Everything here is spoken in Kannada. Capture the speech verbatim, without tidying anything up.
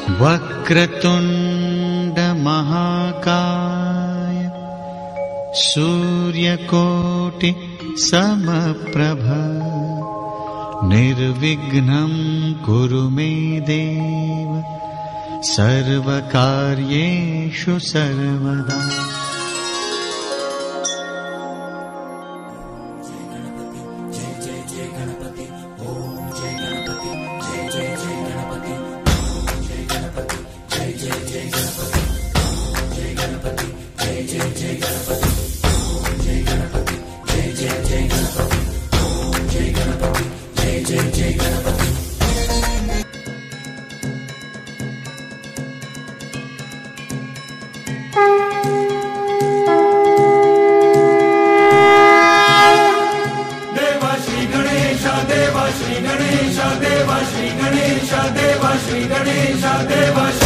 ವಕ್ರತುಂಡ ಮಹಾಕಾಯ ಸೂರ್ಯಕೋಟಿ ಸಮಪ್ರಭ ನಿರ್ವಿಘ್ನಂ ಕುರು ಮೇ ದೇವ ಸರ್ವಕಾರ್ಯೇಷು ಸರ್ವದಾ. Deva Shri Ganesha Deva Shri Ganesha Deva Shri Ganesha Deva Shri